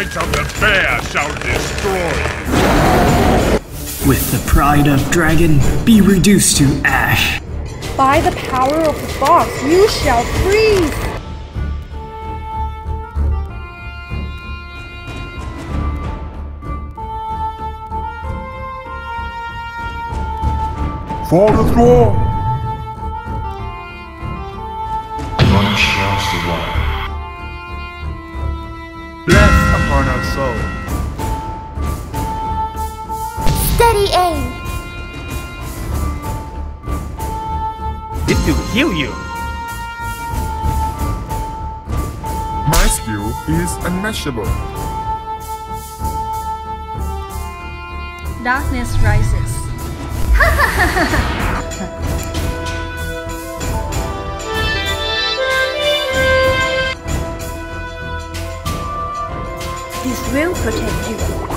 might of the bear shall destroy you. With the pride of dragon, be reduced to ash. By the power of the fox, you shall freeze! For the throne! None shall survive. Bless upon our soul. Steady aim! It will heal you. My skill is unmatchable. Darkness rises. This will protect you.